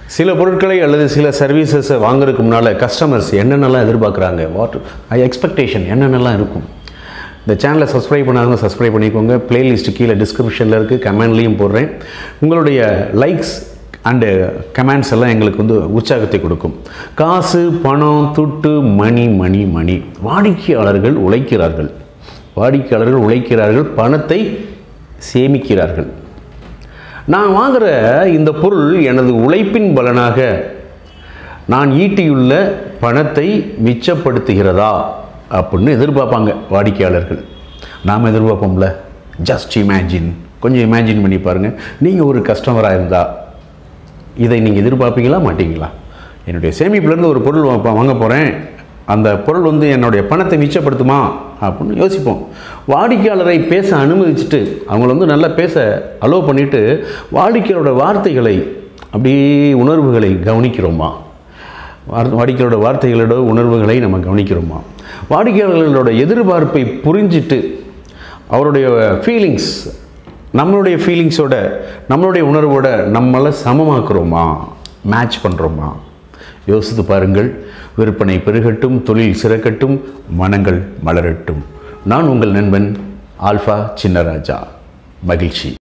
சில பொருட்களை அல்லது சில சர்வீசஸை வாங்குறதுக்கு முன்னால் கஸ்டமர்ஸ் என்னென்னலாம் எதிர்பார்க்குறாங்க, எக்ஸ்பெக்டேஷன் என்னென்னலாம் இருக்கும். இந்த சேனலை சப்ஸ்கிரைப் பண்ணாதவங்க சப்ஸ்கிரைப் பண்ணிக்கோங்க. பிளேலிஸ்ட்டு கீழே டிஸ்கிரிப்ஷனில் இருக்குது, கமெண்ட்லேயும் போடுறேன். உங்களுடைய லைக்ஸ் அண்டு கமெண்ட்ஸ் எல்லாம் எங்களுக்கு வந்து உற்சாகத்தை கொடுக்கும். காசு, பணம், துட்டு, மணி. வாடிக்கையாளர்கள் உழைக்கிறார்கள், பணத்தை சேமிக்கிறார்கள். நான் வாங்குகிற இந்த பொருள் எனது உழைப்பின் பலனாக நான் ஈட்டியுள்ள பணத்தை மிச்சப்படுத்துகிறதா அப்படின்னு எதிர்பார்ப்பாங்க வாடிக்கையாளர்கள். நாம் எதிர்பார்ப்போம்ல. ஜஸ்ட் இமேஜின், கொஞ்சம் இமேஜின் பண்ணி பாருங்கள். நீங்கள் ஒரு கஸ்டமராக இருந்தால் இதை நீங்கள் எதிர்பார்ப்பீங்களா மாட்டீங்களா? என்னுடைய சேமிப்புலேருந்து ஒரு பொருள் வாங்க போகிறேன், அந்த பொருள் வந்து என்னுடைய பணத்தை மிச்சப்படுத்துமா அப்படின்னு யோசிப்போம். வாடிக்கையாளரை பேச அனுமதிச்சுட்டு அவங்கள வந்து நல்லா பேச அலோவ் பண்ணிவிட்டு வாடிக்கையாளரோட வார்த்தைகளை அப்படியே உணர்வுகளை கவனிக்கிறோமா? வாடிக்கையாளரோட வார்த்தைகளோட உணர்வுகளை நம்ம கவனிக்கிறோமா? வாடிக்கையாளர்களோட எதிர்பார்ப்பை புரிஞ்சிட்டு அவருடைய ஃபீலிங்ஸ் நம்மளுடைய ஃபீலிங்ஸோட நம்மளுடைய உணர்வோட நம்மளை சமமாக்குறோமா, மேட்ச் பண்ணுறோமா? யோசித்து பாருங்கள். விற்பனை பெருகட்டும், தொழில் சிறக்கட்டும், மனங்கள் மலரட்டும். நான் உங்கள் நண்பன் ஆல்ஃபா சின்னராஜா. மகிழ்ச்சி.